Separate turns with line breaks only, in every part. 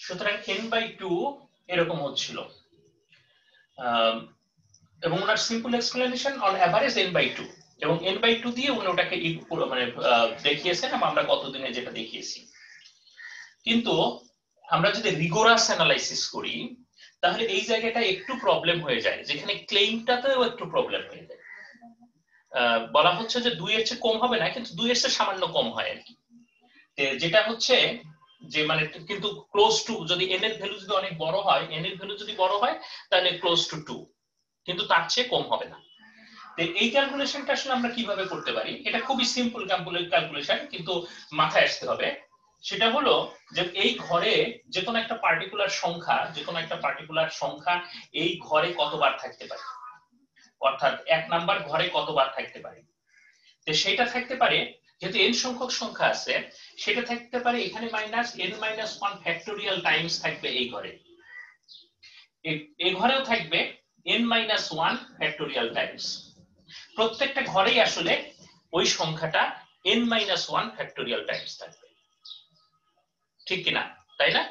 সুতরাং n/2 এরকম হচ্ছিল, এবং ওনার simple explanation on average n/2, এবং n/2 দিয়ে উনি ওটাকে মানে দেখিয়েছেন, এবং আমরা কতদিনে যেটা দেখিয়েছি। কিন্তু আমরা যদি রিগোরাস অ্যানালাইসিস করি তাহলে এই জায়গাটা একটু প্রবলেম হয়ে যায়, যেখানে ক্লেইমটাতেও একটু প্রবলেম হয়ে যায়। বলা হচ্ছে যে 2 এর চেয়ে কম হবে না, কিন্তু 2 এর চেয়ে সামান্য কম হয় আর কি। যেটা হচ্ছে যে মানে কিন্তু ক্লোজ টু, যদি n এর ভ্যালু যদি অনেক বড় হয়, n এর ভ্যালু যদি বড় হয় তাহলে ক্লোজ টু 2, কিন্তু তার চেয়ে কম হবে না। এই ক্যালকুলেশনটা আসলে আমরা কিভাবে করতে পারি? এটা খুবই সিম্পল ক্যালকুলেশন, কিন্তু মাথায় আসতে হবে। সেটা হলো যে এই ঘরে যে কোনো একটা পার্টিকুলার সংখ্যা এই ঘরে কতবার থাকতে পারে, অর্থাৎ 1 নাম্বার ঘরে কতবার থাকতে পারে। তো সেটা থাকতে পারে, যেহেতু n সংখ্যক সংখ্যা আছে, সেটা থাকতে পারে এখানে -n-1 ফ্যাক্টোরিয়াল টাইমস থাকবে এই ঘরে, এই ঘরেও থাকবে n-1 ফ্যাক্টোরিয়াল টাইমস। প্রত্যেকটা ঘরেই আসলে ওই সংখ্যাটা n-1 ফ্যাক্টোরিয়াল টাইমস থাকবে, ঠিক কিনা, তাই না?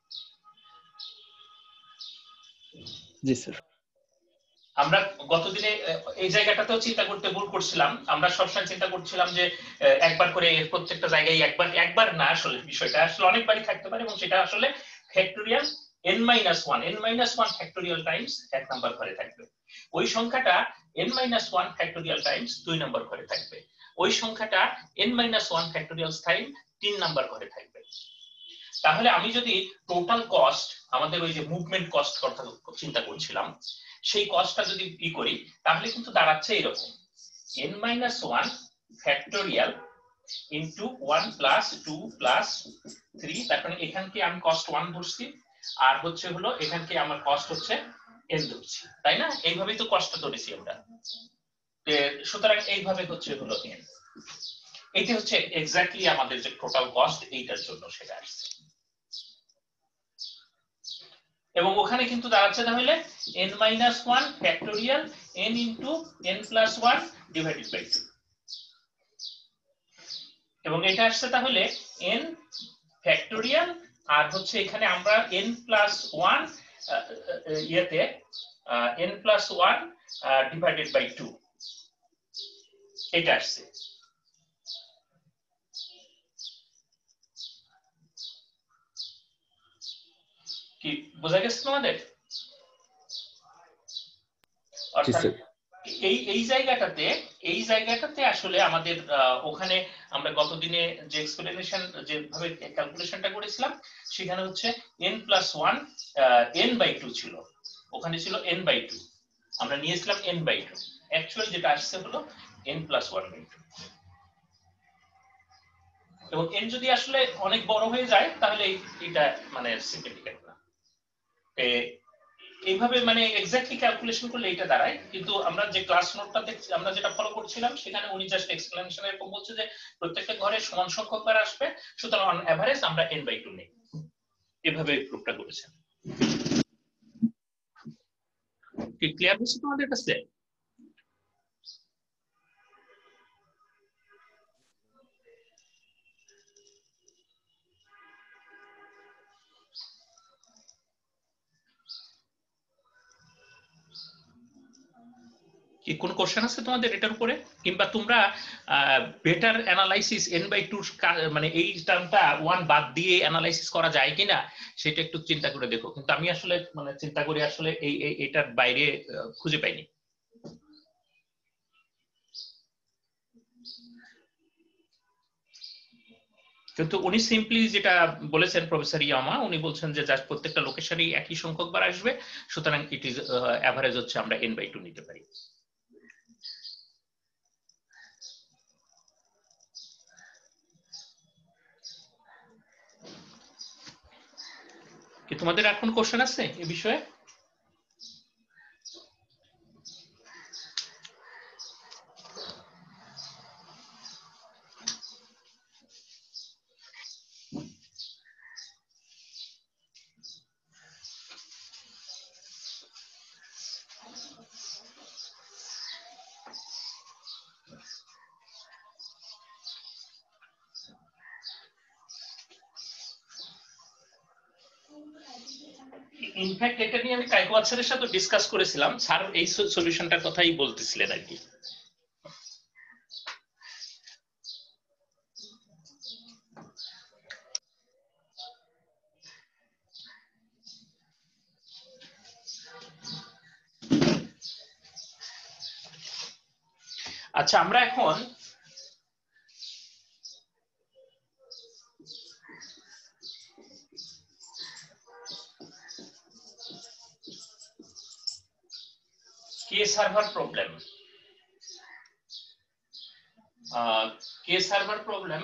জি স্যার।
আমরা গতদিনে এই জায়গাটাতেও চিন্তা করতে ভুল করছিলাম। আমরা সবসময় চিন্তা করছিলাম যে একবার করে প্রত্যেকটা জায়গায় একবার না, আসলে বিষয়টা আসলে অনেকবারই থাকতে পারে, এবং সেটা আসলে factorial n-1 factorial Times 1 number ঘরে থাকবে। ওই সংখ্যাটা n-1 ফ্যাক্টোরিয়াল টাইমস 2 নাম্বার ঘরে থাকবে। ওই সংখ্যাটা n-1 ফ্যাক্টোরিয়াল টাইম 3 নাম্বার ঘরে থাকবে। তাহলে আমি যদি টোটাল কস্ট, আমাদের ওই যে মুভমেন্ট কস্ট কথা চিন্তা করছিলাম, সেই কস্টটা যদি করি তাহলে কিন্তু দাঁড়াচ্ছে এরকম, n-1 factorial into 1 plus 2 plus 3, তারপরে এখানকে আমি কস্ট 1 ধরছি, আর হচ্ছে হলো এখানকে আমার কস্ট হচ্ছে n ধরছি, তাই না? এইভাবেই তো কস্টটা ধরেছি আমরা। সুতরাং এইভাবে হচ্ছে হলো n। এটা হচ্ছে এক্স্যাক্টলি আমাদের যে টোটাল কস্ট এইটার জন্য সেটা আসছে, এবং ওখানে কিন্তু দাঁড়াচ্ছে তাহলে n-1 factorial n into n+1 divided by 2, এবং এটা আসছে তাহলে n ফ্যাক্টোরিয়াল, আর হচ্ছে এখানে আমরা n+1 ইয়েতে n+1 ডিভাইডেড বাই 2 এটা আসছে। কি বোঝা গেছে তোমাদের? অর্থাৎ এই জায়গাটাতে আসলে আমাদের ওখানে আমরা গতদিনে যে এক্সপ্লেনেশন যেভাবে ক্যালকুলেশনটা করেছিলাম, সেখানে হচ্ছে n+1 n/2 ছিল, ওখানে ছিল n/2, আমরা নিয়েছিলাম n/2, অ্যাকচুয়াল যেটা আসছে হলো n+1/2। এবং n যদি আসলে অনেক বড় হয়ে যায় তাহলে এটা মানে সিগনিফিক্যান্ট না। এইভাবে মানে এক্স্যাক্টলি ক্যালকুলেশন করলে এটা দাঁড়ায়, কিন্তু আমরা যে ক্লাস নোটটা দেখছি, আমরা যেটা ফলো করছিলাম, সেখানে উনি জাস্ট এক্সপ্লেনেশন এরকম বলছে যে প্রত্যেকটা ঘরে সমান সংখ্যক বার আসবে, সুতরাং অন এভারেজ আমরা n/2 নেই, এভাবে প্রুফটা করেছেন। কি ক্লিয়ার হচ্ছে তোমাদের কাছে? কি কোন কোশ্চেন আছে তোমাদের এটার উপরে, কিংবা তোমরা বেটার অ্যানালাইসিস n/2 মানে এই টার্মটা 1 বাদ দিয়ে অ্যানালাইসিস করা যায় কিনা সেটা একটু চিন্তা করে দেখো, কিন্তু আমি আসলে মানে চিন্তা করি আসলে এটার বাইরে খুঁজে পাইনি। কিন্তু উনি সিম্পলি যেটা বলেছেন প্রফেসর ইয়ামা, উনি বলছেন যে জাস্ট প্রত্যেকটা লোকেশনই একই সংখ্যক বার আসবে, সুতরাং ইট ইজ এভারেজ হচ্ছে আমরা n/2 নিতে পারি। কি তোমাদের এখন কোশ্চেন আছে এই বিষয়ে? ইনফ্যাক্ট এটা নিয়ে আমি কাইকোয়াদ স্যারের সাথে ডিসকাস করেছিলাম, স্যার এই সলিউশনটার কথাই বলতেছিলেন আর কি। আচ্ছা, আমরা এখন K server problem, K server problem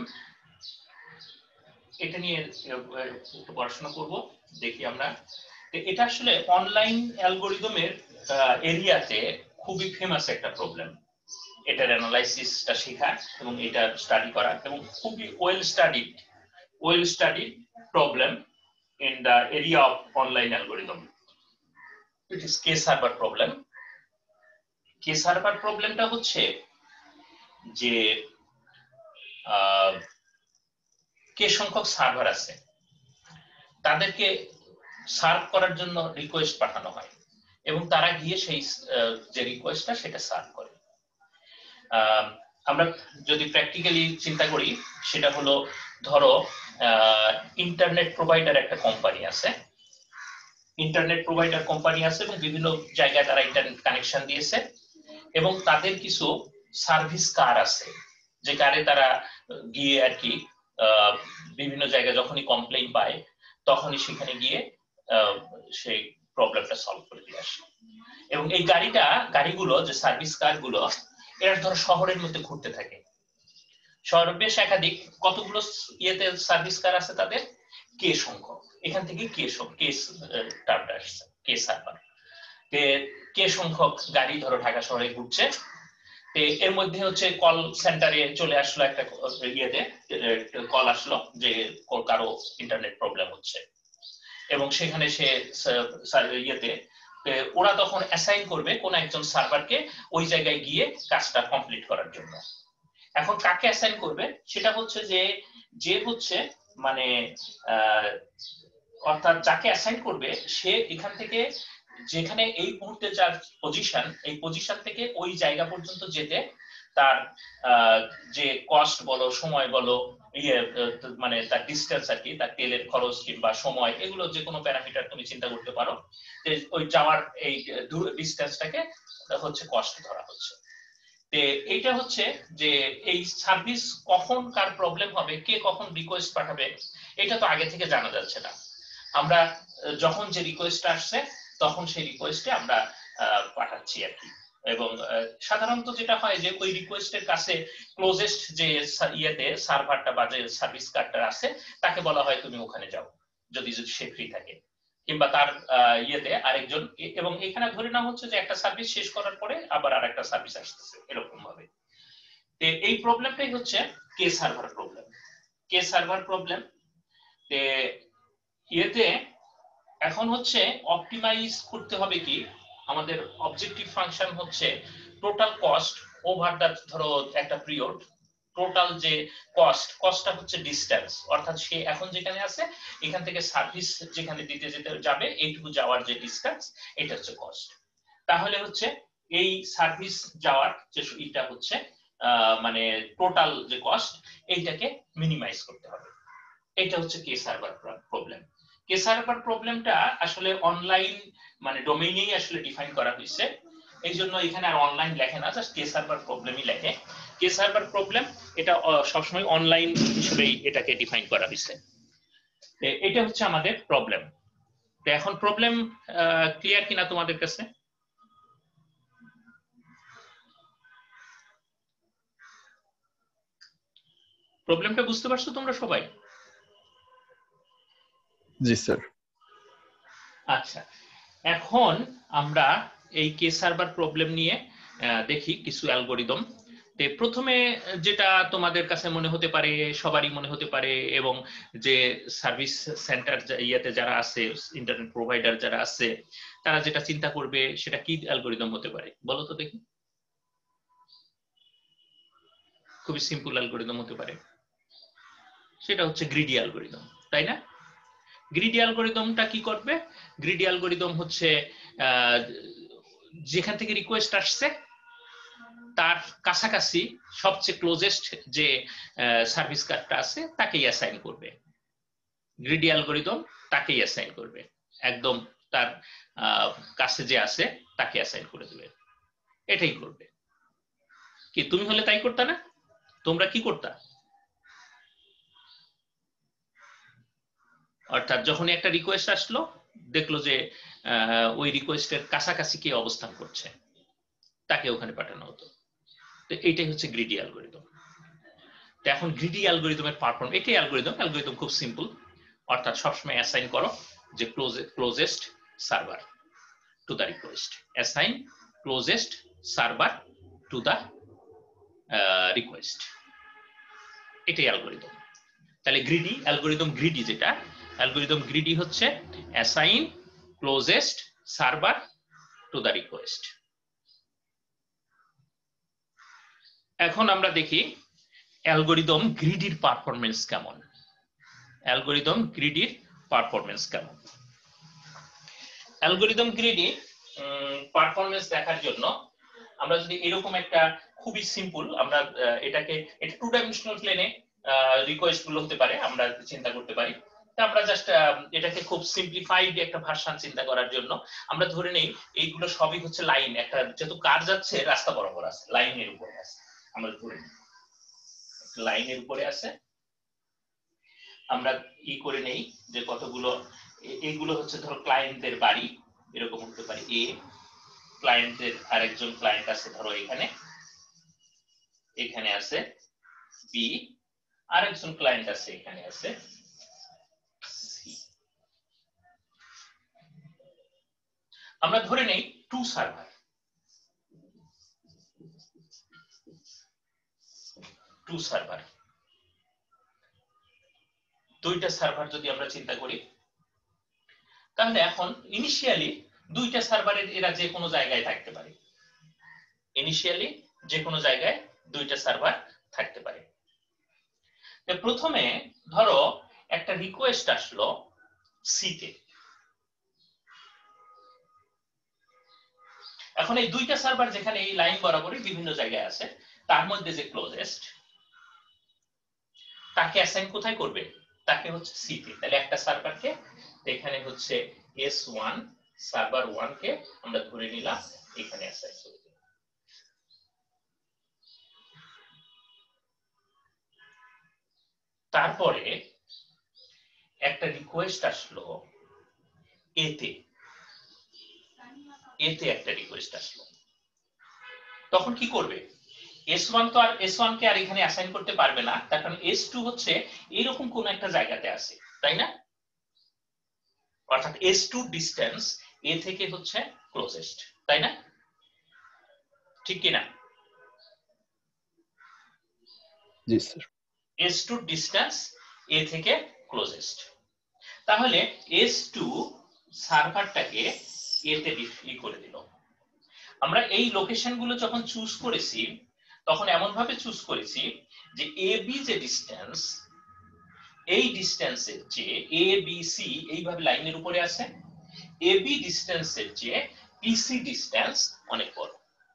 এটা নিয়ে একটু পড়াশোনা করব, দেখি আমরা। এটা আসলে অনলাইন অ্যালগোরিদমের এরিয়াতে খুবই ফেমাস একটা প্রবলেম। এটার অ্যানালাইসিসটা শেখা এবং এটা স্টাডি করা, এবং খুবই well studied problem in the area of online algorithm. It is K server problem. K server প্রবলেমটা হচ্ছে যে কে সংখ্যক সার্ভার আছে, তাদেরকে সার্ভ করার জন্য রিকোয়েস্ট পাঠানো হয় এবং তারা গিয়ে সেই যে রিকোয়েস্টটা সেটা সার্ভ করে। আমরা যদি প্র্যাকটিক্যালি চিন্তা করি, সেটা হলো ধরো ইন্টারনেট প্রোভাইডার একটা কোম্পানি আছে, এবং বিভিন্ন জায়গায় তারা ইন্টারনেট কানেকশন দিয়েছে, এবং তাদের কিছু সার্ভিস কার আছে, যে কারে তারা গিয়ে আর কি বিভিন্ন জায়গায় যখনই কমপ্লেইন পায় তখনই সেখানে গিয়ে সেই প্রবলেমটা সলভ করে দিয়ে আসে। এবং এই গাড়িগুলো যে সার্ভিস কারগুলো, এরা ধরো শহরের মধ্যে ঘুরতে থাকে, শহরে বেশ একাধিক কতগুলো ইয়েতে সার্ভিস কার আছে, তাদের কে সংখ্যক, এখান থেকে কে টার্মটা আসছে, কে সার্ভার। কে সংখ্যক গাড়ি ধরো ঢাকা শহরে ঘুরছে, এর মধ্যে হচ্ছে কল সেন্টারে চলে আসলো একটা ইয়েতে কল আসলো যে কারো ইন্টারনেট প্রবলেম হচ্ছে, এবং সেখানে সে ইয়েতে ওরা তখন অ্যাসাইন করবে কোন একজন সার্ভারকে ওই জায়গায় গিয়ে কাজটা কমপ্লিট করার জন্য। এখন কাকে অ্যাসাইন করবে সেটা হচ্ছে যে হচ্ছে মানে অর্থাৎ যাকে অ্যাসাইন করবে সে এখান থেকে, যেখানে এই মুহূর্তে যার পজিশন, এই পজিশন থেকে ওই জায়গা পর্যন্ত যেতে তার যে কস্ট বলো, সময় বলো, মানে তার ডিস্টেন্স আর কি, তার তেলের খরচ কিংবা সময়, এগুলো যে কোনো প্যারামিটার তুমি চিন্তা করতে পারো, যে ওই যাওয়ার এই ডিস্টেন্সটাকে হচ্ছে কস্ট ধরা হচ্ছে। এইটা হচ্ছে যে এই সার্ভিস কখন কার প্রবলেম হবে, কে কখন রিকোয়েস্ট পাঠাবে, এটা তো আগে থেকে জানা যাচ্ছে না। আমরা যখন যে রিকোয়েস্টটা আসছে তখন সেই রিকোয়েস্টে আমরা পাঠাচ্ছি আর কি। এবং সাধারণত যেটা হয় যে ওই রিকোয়েস্টের কাছে ক্লোজেস্ট যে ইয়েতে সার্ভারটা বা যে সার্ভিস কার্ডটা আছে তাকে বলা হয় তুমি ওখানে যাও, যদি সে ফ্রি থাকে, কিংবা তার ইয়েতে আরেকজন, এবং এখানে ধরে নেওয়া হচ্ছে যে একটা সার্ভিস শেষ করার পরে আবার আরেকটা সার্ভিস আসতেছে, এরকম ভাবে। এই প্রবলেমটাই হচ্ছে কে সার্ভার প্রবলেম। ইয়েতে এখন হচ্ছে অপটিমাইজ করতে হবে কি, আমাদের অবজেক্টিভ ফাংশন হচ্ছে টোটাল কস্ট ওভার দ্য, ধরো একটা পিরিয়ড, টোটাল যে কস্টটা হচ্ছে ডিস্টেন্স, অর্থাৎ সে এখন যেখানে আছে এখান থেকে সার্ভিস যেখানে দিতে যেতে যাবে এইটুকু যাওয়ার যে ডিস্টেন্স, এটা হচ্ছে কস্ট। তাহলে হচ্ছে এই সার্ভিস যাওয়ার যে এটা হচ্ছে মানে টোটাল যে কস্ট, এইটাকে মিনিমাইজ করতে হবে। এটা হচ্ছে K server problem. K server প্রবলেমটা আসলে অনলাইন মানে ডোমেইনেই আসলে ডিফাইন করা হয়েছে, এই জন্য এখানে আর অনলাইন লেখে না, জাস্ট কে সার্ভার প্রবলেমই লেখে। কে সার্ভার প্রবলেম এটা সবসময় অনলাইন হিসেবেই এটাকে ডিফাইন করা হয়েছে। এটা হচ্ছে আমাদের প্রবলেম। তো এখন প্রবলেম ক্লিয়ার কিনা তোমাদের কাছে? প্রবলেমটা বুঝতে পারছো তোমরা সবাই?
জি স্যার।
আচ্ছা, এখন আমরা এই কে সার্ভার প্রবলেম নিয়ে দেখি কিছু অ্যালগোরিদম। প্রথমে যেটা তোমাদের কাছে মনে হতে পারে, সবারই মনে হতে পারে, এবং যে সার্ভিস সেন্টার ইয়েতে যারা আছে, ইন্টারনেট প্রোভাইডার যারা আছে, তারা যেটা চিন্তা করবে সেটা কি অ্যালগোরিদম হতে পারে বলো তো দেখি। খুবই সিম্পল অ্যালগোরিদম হতে পারে, সেটা হচ্ছে গ্রিডি অ্যালগোরিদম, তাই না? গ্রিডি অ্যালগরিদমটা কি করবে? গ্রিডি অ্যালগরিদম হচ্ছে যেখান থেকে রিকোয়েস্ট আসছে তার কাছাকাছি সবচেয়ে ক্লোজেস্ট যে সার্ভিস কার্ডটা আছে তাকেই অ্যাসাইন করবে। গ্রিডি অ্যালগরিদম তাকেই অ্যাসাইন করবে, একদম তার কাছে যে আছে তাকে অ্যাসাইন করে দেবে, এটাই করবে। কি তুমি হলে তাই করতে না? তোমরা কি করতা? অর্থাৎ যখন একটা রিকোয়েস্ট আসলো, দেখলো যে ওই রিকোয়েস্টের কাছাকাছি কে অবস্থান করছে, তাকে ওখানে পাঠানো হতো। তো এইটাই হচ্ছে গ্রিডি অ্যালগরিদম। তো এখন গ্রিডি অ্যালগরিদমের পারফর্ম, এটাই অ্যালগরিদম খুব সিম্পল। অর্থাৎ সবসময় অ্যাসাইন করো যে closest server to the request, assign closest server to the request, এটাই অ্যালগরিদম। তাহলে গ্রিডি অ্যালগরিদম, গ্রিডি যেটা অ্যালগরিদম গ্রিডি হচ্ছে assign closest server to the request. এখন আমরা দেখি অ্যালগরিদম গ্রিডির পারফরমেন্স কেমন। অ্যালগরিদম গ্রিডির পারফরমেন্স কেমন? অ্যালগরিদম গ্রিডি পারফরমেন্স দেখার জন্য আমরা যদি এরকম একটা খুবই সিম্পল, আমরা এটাকে, এটা 2 ডাইমেনশনাল প্লেনে রিকোয়েস্ট গুলো হতে পারে, আমরা চিন্তা করতে পারি। আমরা জাস্ট এটাকে খুব সিম্পলিফাইড একটা ভার্সন চিন্তা করার জন্য আমরা ধরে নেই এইগুলো সবই হচ্ছে লাইন, একটা যেহেতু কার যাচ্ছে রাস্তা বরাবর আছে, লাইনের উপরে আছে, আমরা ধরে নিই লাইনের উপরে আছে। আমরা ই করে নেই যে কতগুলো, এইগুলো হচ্ছে ধরো ক্লায়েন্টদের বাড়ি, এরকম হতে পারে। এ ক্লায়েন্টের আরেকজন ক্লায়েন্ট আছে ধরো এখানে, এখানে আছে বি, আরেকজন ক্লায়েন্ট আছে এখানে আছে সি। আমরা ধরে নেই 2 সার্ভার, 2 সার্ভার, 2টা সার্ভার যদি আমরা চিন্তা করি, তাহলে এখন ইনিশিয়ালি 2টা সার্ভারের এরা যে কোনো জায়গায় থাকতে পারে, ইনিশিয়ালি যে কোনো জায়গায় 2টা সার্ভার থাকতে পারে। প্রথমে ধরো একটা রিকোয়েস্ট আসলো সি তে, এখন এই 2টা সার্ভার যেখানে এই লাইন বরাবরই বিভিন্ন জায়গায় আছে, তার মধ্যে যে ক্লোজেস্ট তাকে অ্যাসাইন কোথায় করবে? তাকে হচ্ছে সি তে। তাহলে একটা সার্ভারকে এখানে হচ্ছে S1 সার্ভার 1 কে আমরা ধরে নিলাম এখানে অ্যাসাইন করে দিলাম। তারপরে একটা রিকোয়েস্ট আসলো এতে, এতে একটা রিকোয়েস্ট আসলো, তখন কি করবে? S1 তো আর S1 কে আর এখানে অ্যাসাইন করতে পারবে না, তার কারণ S2 হচ্ছে এরকম কোন একটা জায়গাতে আছে, তাই না? অর্থাৎ S2 ডিসটেন্স এ থেকে হচ্ছে ক্লোজেস্ট, তাই না? ঠিক কি না?
জি স্যার।
S2 ডিসটেন্স এ থেকে ক্লোজেস্ট। তাহলে S2 সার্ভারটাকে এতে ই করে দিল। আমরা এই লোকেশন গুলো যখন চুজ করেছি তখন এমন ভাবে চুজ করেছি যে এ বি যে ডিসটেন্স, এই ডিসটেন্সের যে এ বি সি এইভাবে লাইনের উপরে আছে, এ বি ডিসটেন্সের যে পিসি ডিসটেন্স অনেক বড়,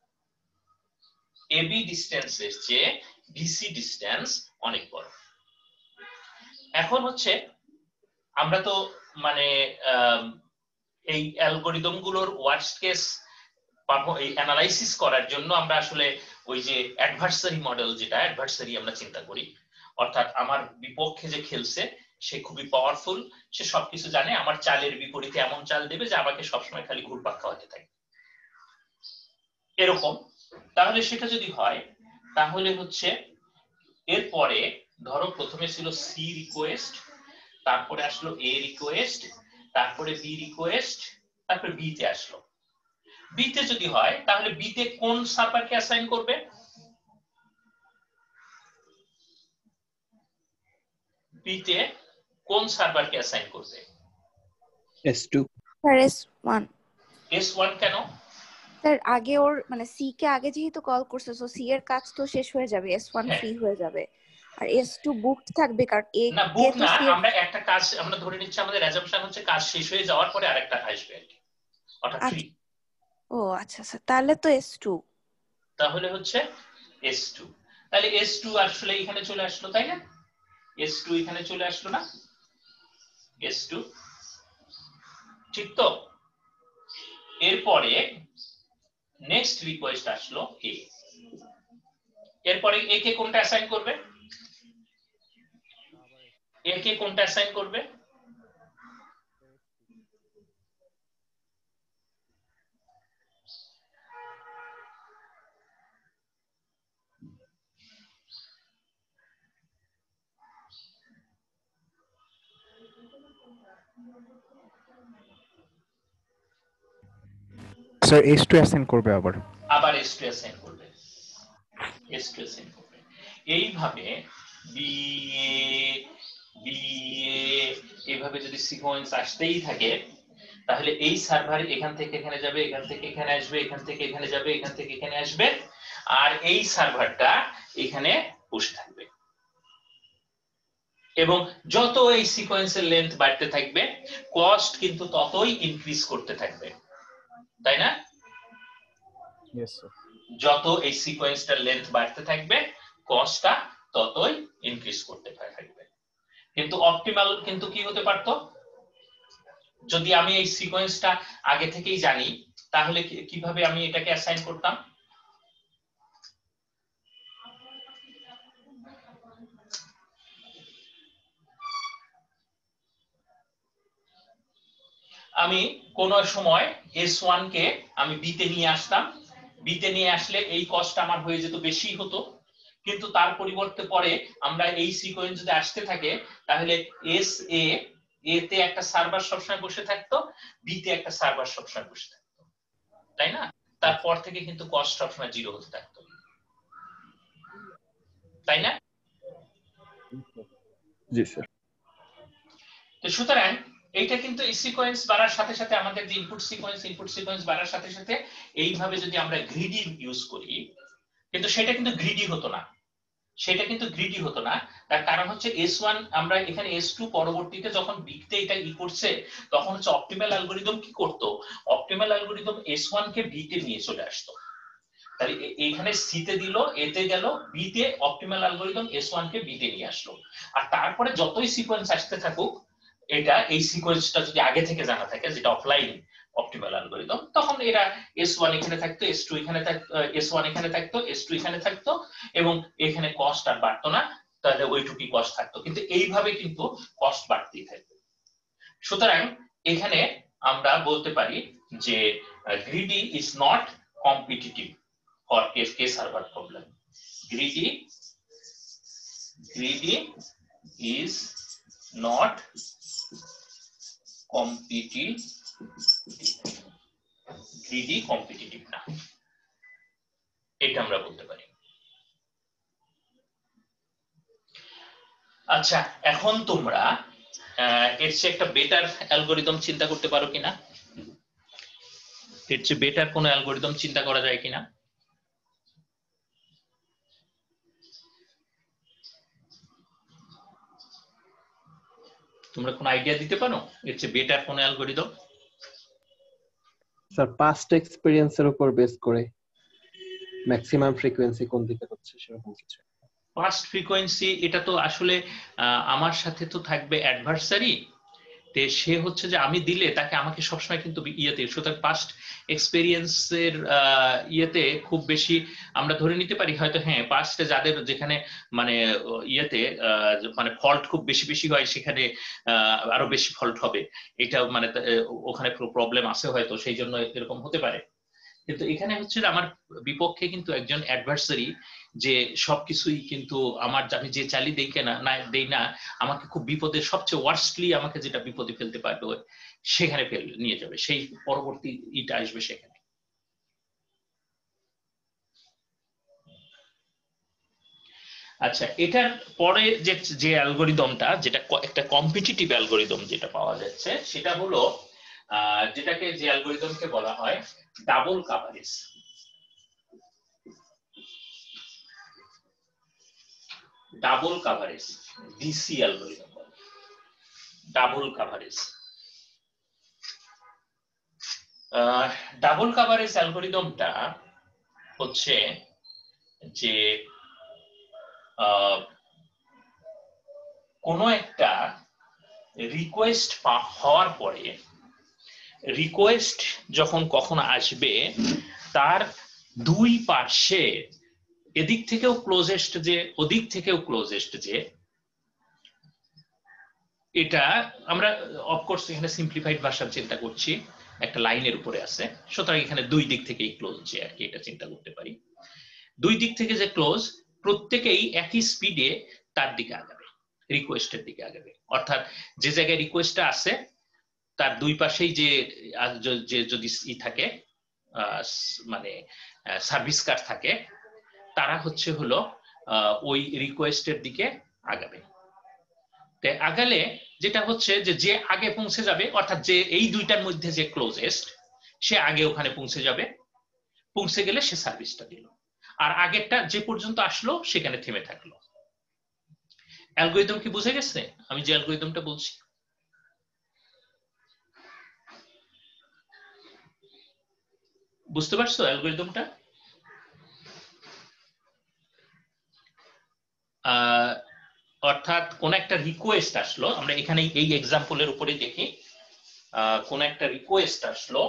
এ বি ডিসটেন্সের যে বিসি ডিসটেন্স অনেক বড়। এখন হচ্ছে আমরা তো মানে এই অ্যালগরিদম গুলোর ওয়ার্স্ট কেস এই অ্যানালাইসিস করার জন্য আমরা আসলে ওই যে অ্যাডভার্সারি মডেল, যেটা অ্যাডভার্সারি আমরা চিন্তা করি, অর্থাৎ আমার বিপক্ষে যে খেলছে সে খুবই পাওয়ারফুল, সে সবকিছু জানে, আমার চালের বিপরীতে এমন চাল দেবে যে আমাকে সবসময় খালি ঘুরপাক খাওয়াতে থাকে, এরকম। তাহলে সেটা যদি হয় তাহলে হচ্ছে এরপরে ধরো প্রথমে ছিল সি রিকোয়েস্ট, তারপরে আসলো এ রিকোয়েস্ট, তারপরে বি রিকোয়েস্ট, তারপরে বি তে আসলো। বি তে যদি হয় তাহলে বি তে কোন সার্ভারকে অ্যাসাইন করবে? বি তে কোন সার্ভারকে অ্যাসাইন করবে?
S2
sir S1।
S1 কেন?
স্যার আগে ওর মানে সি কে আগে যেহেতু কল করছে, সো সি এর কাজ তো শেষ হয়ে যাবে, S1
হ্যাঁ।
ফ্রি হয়ে যাবে। আর S2 বুকড থাকবে কারণ এ
না
কে
বুক
তো
না, আমরা একটা কাজ আমরা ধরে নিচ্ছি আমাদের অ্যাজাম্পশন হচ্ছে কাজ শেষ হয়ে যাওয়ার পরে আরেকটা আসবে আর কি, অর্থাৎ ফ্রি।
ও আচ্ছা আচ্ছা, তাহলে তো S2।
তাহলে হচ্ছে S2। তাহলে S2 আসলে এখানে চলে আসলো, তাই না? S2 এখানে চলে আসলো না? S2 ঠিক তো? এরপরে নেক্সট রিকোয়েস্ট আসলো A। এরপরে A কে কোনটা অ্যাসাইন করবে? A কে কোনটা অ্যাসাইন করবে?
স্যার S2 অ্যাসাইন করবে আবার
আবার S2 অ্যাসাইন করবে, S2 অ্যাসাইন করবে। এইভাবে BA BA এইভাবে যদি সিকোয়েন্স আসতেই থাকে, তাহলে এই সার্ভার এখান থেকে এখানে যাবে, এখান থেকে এখানে আসবে, এখান থেকে এখানে যাবে, এখান থেকে এখানে আসবে, আর এই সার্ভারটা এখানে বসে থাকবে। এবং যত এই সিকোয়েন্সের লেন্থ বাড়তে থাকবে, কস্ট কিন্তু ততই ইনক্রিজ করতে থাকবে, তাই না?
ইয়েস স্যার
যত এই সিকোয়েন্সটার লেন্থ বাড়তে থাকবে, কস্টটা ততই ইনক্রিজ করতে থাকবে। কিন্তু অপটিমাল কিন্তু কি হতে পারত, যদি আমি এই সিকোয়েন্সটা আগে থেকেই জানি, তাহলে কিভাবে আমি এটাকে অ্যাসাইন করতাম? আমি কোন সময় S1 কে আমি B তে নিয়ে আসতাম, B তে নিয়ে আসলে এই কস্ট আমার হয়ে যেত বেশি হতো, কিন্তু তার পরিবর্তে পরে আমরা এই সিকোয়েন্স যদি আসতে থাকে, তাহলে SA A তে একটা সার্ভার সবসময় বসে থাকতো, B তে একটা সার্ভার সবসময় বসে থাকতো, তাই না? তারপর থেকে কিন্তু কস্ট সবসময় জিরো হতে থাকতো, তাই না?
জি স্যার।
তো সুতরাং এইটা কিন্তু এই সিকোয়েন্স বাড়ার সাথে সাথে আমাদের যে ইনপুট সিকোয়েন্স বাড়ার সাথে সাথে এইভাবে যদি আমরা গ্রিডি ইউজ করি, কিন্তু সেটা কিন্তু গ্রিডি হতো না, সেটা কিন্তু গ্রিডি হতো না। তার কারণ হচ্ছে S1 আমরা এখানে S2 পরবর্তীতে যখন বিতে এটা করছে, তখন হচ্ছে অপটিমাল অ্যালগরিদম কি করতো, অপটিমাল অ্যালগরিদম S1 কে B তে নিয়ে চলে আসতো। তাহলে এইখানে সি তে দিল, এ তে গেল, বি তে optimal algorithm S1 K B তে নিয়ে আসলো। আর তারপরে যতই সিকোয়েন্স আসতে থাকুক, এটা এই সিকোয়েন্সটা যদি আগে থেকে জানা থাকে, যেটা অফলাইন অপটিমাল অ্যালগরিদম, তখন এরা S1 এখানে থাকতো, S2 এখানে থাকতো, S1 এখানে থাকতো, S2 এখানে থাকতো, এবং এখানে কস্ট আর বাড়তো না, তাহলে ওইটুকুই কস্ট থাকতো। কিন্তু এইভাবে কিন্তু কস্ট বাড়তেই থাকবে। সুতরাং এখানে আমরা বলতে পারি যে greedy is not competitive for k server problem. Greedy is not competitive. Greedy competitive না, এটা আমরা বলতে পারি। আচ্ছা, এখন তোমরা এর চেয়ে একটা বেটার অ্যালগরিদম চিন্তা করতে পারো কিনা? এর চেয়ে বেটার কোনো অ্যালগরিদম চিন্তা করা যায় কিনা? তোমরা কোন আইডিয়া দিতে পারো এর চেয়ে বেটার কোন অ্যালগরিদম?
স্যার পাস্ট এক্সপেরিয়েন্সের উপর বেস করে ম্যাক্সিমাম ফ্রিকোয়েন্সি কোন দিকে হচ্ছে সেরকম কিছু।
পাস্ট ফ্রিকোয়েন্সি, এটা তো আসলে আমার সাথে তো থাকবে অ্যাডভার্সারি, তে সে হচ্ছে যে আমি দিলে তাকে আমাকে সবসময় কিন্তু ইয়েতে, সুতরাং পাস্ট এক্সপেরিয়েন্সের ইয়েতে খুব বেশি আমরা ধরে নিতে পারি হয়তো, হ্যাঁ পাস্টে যাদের যেখানে মানে ইয়েতে মানে ফল্ট খুব বেশি বেশি হয়, সেখানে আরো বেশি ফল্ট হবে, এটা মানে ওখানে প্রবলেম আছে হয়তো, সেই জন্য এরকম হতে পারে। কিন্তু এখানে হচ্ছে আমার বিপক্ষে কিন্তু একজন অ্যাডভার্সারি, যে সবকিছুই কিন্তু আমার, আমি যে চালি দেই কেনা না দেই না, আমাকে খুব বিপদের সবচেয়ে ওয়ার্স্টলি আমাকে যেটা বিপদে ফেলতে পারবে সেখানে নিয়ে যাবে, সেই পরবর্তী ইটা আসবে সেখানে। আচ্ছা, এটার পরে যে যে অ্যালগরিদমটা, যেটা একটা কম্পিটিটিভ অ্যালগরিদম যেটা পাওয়া যাচ্ছে, সেটা হলো যেটাকে যে অ্যালগরিদমকে বলা হয় double coverage. Double coverage, DC algorithm বলে। ডাবল কাভারেজ, ডাবল কাভারেজ অ্যালগরিদমটা হচ্ছে যে কোনো একটা রিকোয়েস্ট হওয়ার পরে রিকোয়েস্ট যখন কখনো আসবে তার দুই পাশে এদিক থেকেও ক্লোজেস্ট যে ওদিক থেকেও ক্লোজেস্ট যে, এটা আমরা অফকোর্স এখানে সিম্পলিফাইড ভাষার চিন্তা করছি, একটা লাইনের উপরে আছে, সুতরাং এখানে দুই দিক থেকেই ক্লোজ যে আর কি এটা চিন্তা করতে পারি। দুই দিক থেকে যে ক্লোজ প্রত্যেকেই একই স্পিডে তার দিকে আগাবে, রিকোয়েস্টের দিকে আগাবে। অর্থাৎ যে জায়গায় রিকোয়েস্টটা আছে তার দুই পাশেই যে যদি ই থাকে মানে সার্ভিস কার্ড থাকে, তারা হচ্ছে হলো ওই রিকোয়েস্টের দিকে আগাবে। আগালে যেটা হচ্ছে যে যে আগে পৌঁছে যাবে, অর্থাৎ যে এই দুইটার মধ্যে যে ক্লোজেস্ট সে আগে ওখানে পৌঁছে যাবে, পৌঁছে গেলে সে সার্ভিসটা দিল, আর আগেরটা যে পর্যন্ত আসলো সেখানে থেমে থাকলো। অ্যালগরিদম কি বুঝে গেছে আমি যে অ্যালগরিদমটা বলছি? বুঝতে পারছো অ্যালগরিদমটা? অর্থাৎ কোন একটা রিকোয়েস্ট আসলো, আমরা এখানে এই এক্সাম্পলের উপরে দেখি, কোন একটা রিকোয়েস্ট আসলো,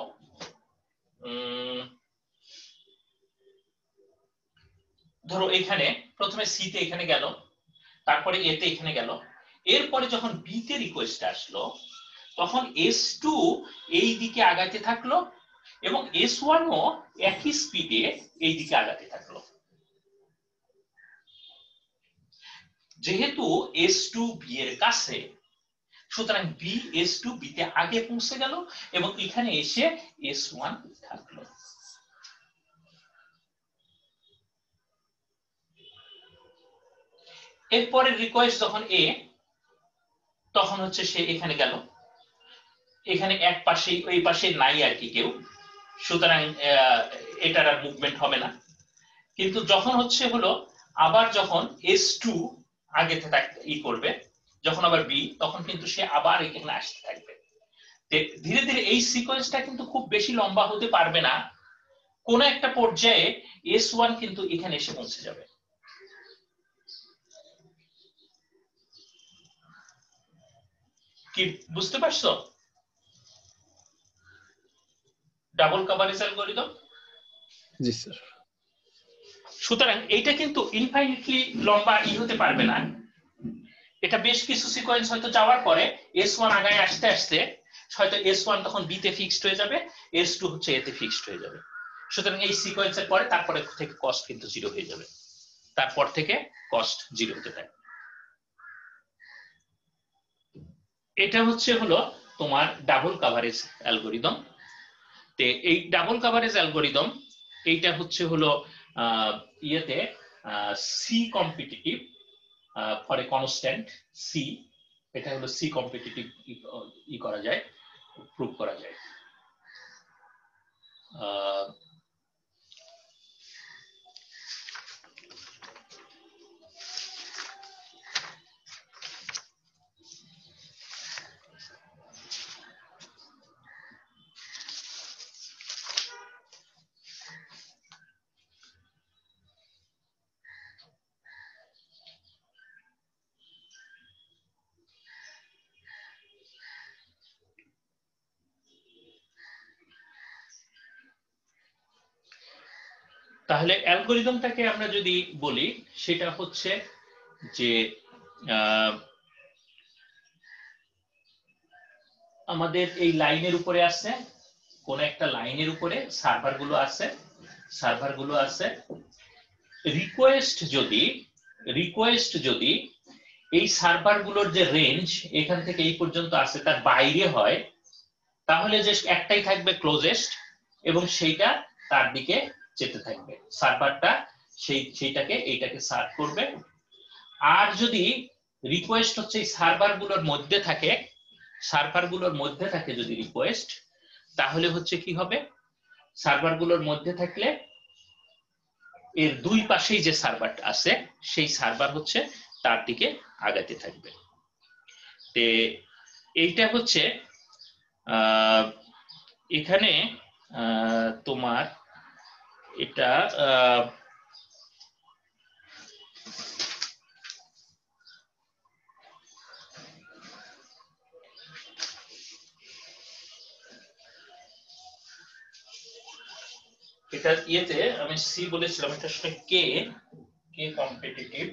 ধরো এখানে প্রথমে সি তে এখানে গেল, তারপরে এ তে এখানে গেল, এরপরে যখন বি তে রিকোয়েস্ট আসলো তখন S2 এই দিকে আগাতে থাকলো এবং S1 ও একই স্পিডে এই দিকে আগাতে থাকলো। যেহেতু S2 B এর কাছে, সুতরাং B S2 B তে আগে পৌঁছে গেল এবং এখানে এসে S1 থাকলো। এরপরে রিকোয়েস্ট যখন A, তখন হচ্ছে সে এখানে গেল, এখানে এক পাশেই ওই পাশে নাই আর কি কেউ, সুতরাং এটার আর মুভমেন্ট হবে না। কিন্তু যখন হচ্ছে হলো আবার যখন S2 আগে ই করবে, যখন আবার B, তখন কিন্তু সে আবার এখানে আসতে থাকবে। ধীরে ধীরে এই সিকোয়েন্সটা কিন্তু খুব বেশি লম্বা হতে পারবে না, কোন একটা পর্যায়ে S1 কিন্তু এখানে এসে পৌঁছে যাবে। কি বুঝতে পারছো ডাবল কভারেজ অ্যালগরিদম?
জি স্যার।
সুতরাং এইটা কিন্তু ইনফাইনিটলি লম্বা হতে পারবে না, এটা বেশ কিছু সিকোয়েন্স হয়তো যাওয়ার পরে S1 আগায় আসতে আসতে হয়তো S1 তখন B তে ফিক্সড হয়ে যাবে, S2 হচ্ছে A তে ফিক্সড হয়ে যাবে। সুতরাং এই সিকোয়েন্সের পরে তারপরে থেকে কস্ট কিন্তু জিরো হয়ে যাবে, তারপর থেকে কস্ট জিরো হতে থাকবে। এটা হচ্ছে হলো তোমার ডাবল কভারেজ অ্যালগরিদম। তে এই ডাবল কভারেজ অ্যালগরিদম এইটা হচ্ছে হলো ইয়েতে C competitive for a constant C, এটা হলো সি কম্পিটিটিভ ই করা যায়, প্রুভ করা যায়। তাহলে অ্যালগরিদমটাকে আমরা যদি বলি সেটা হচ্ছে যে আমাদের এই লাইনের উপরে আছে, কোন একটা লাইনের উপরে সার্ভারগুলো আছে, রিকোয়েস্ট যদি এই সার্ভারগুলোর যে রেঞ্জ এখান থেকে এই পর্যন্ত আছে তার বাইরে হয়, তাহলে যে একটাই থাকবে ক্লোজেস্ট এবং সেইটা তার দিকে যেতে থাকবে, সার্ভারটা সেইটাকে এইটাকে সার্ভ করবে। আর যদি রিকোয়েস্ট হচ্ছে এই সার্ভারগুলোর মধ্যে থাকে যদি রিকোয়েস্ট, তাহলে হচ্ছে কি হবে, সার্ভারগুলোর মধ্যে থাকলে এর দুই পাশেই যে সার্ভারটা আছে সেই সার্ভার হচ্ছে তার দিকে আগাতে থাকবে। তে এইটা হচ্ছে এখানে তোমার এটা এটা ইয়েতে আমি সি বলেছিলাম, এটা আসলে K competitive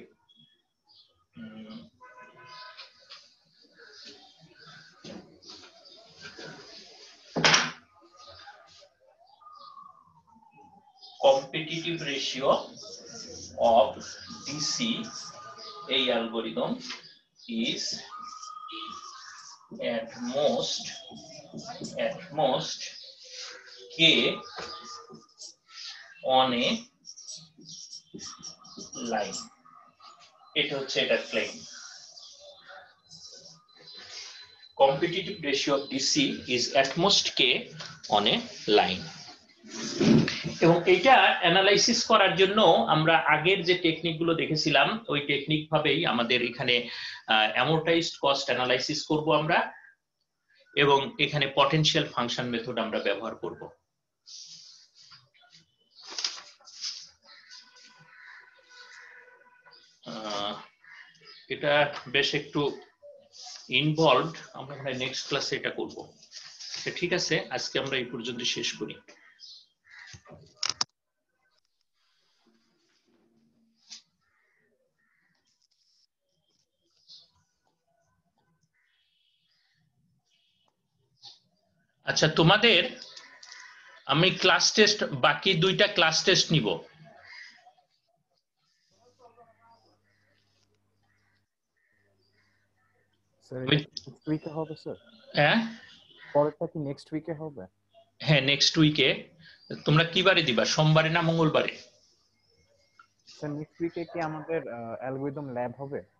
ratio of DC এই algorithm is at most k on a line। এটা হচ্ছে এটা claim. Competitive ratio of DC is at most k on a line। এবং এটা অ্যানালাইসিস করার জন্য আমরা আগের যে টেকনিক গুলো দেখেছিলাম ওই টেকনিক ভাবেই আমাদের এখানে অ্যামোর্টাইজড কস্ট অ্যানালাইসিস করব আমরা, এবং এখানে পটেনশিয়াল ফাংশন মেথড আমরা ব্যবহার করব। এটা বেশ একটু ইনভলভড, আমরা নেক্সট ক্লাসে এটা করব। ঠিক আছে, আজকে আমরা এই পর্যন্ত শেষ করি। আচ্ছা, তোমাদের আমি ক্লাস টেস্ট, বাকি দুইটা ক্লাস টেস্ট নিব।
স্যার নেক্সট উইকে হবে স্যার?
হ্যাঁ,
পরেরটা কি নেক্সট উইকে হবে?
হ্যাঁ নেক্সট উইকে। তোমরা কি বারে দিবা, সোমবারে না মঙ্গলবারে?
স্যার নেক্সট উইকে কি আমাদের অ্যালগরিদম ল্যাব হবে?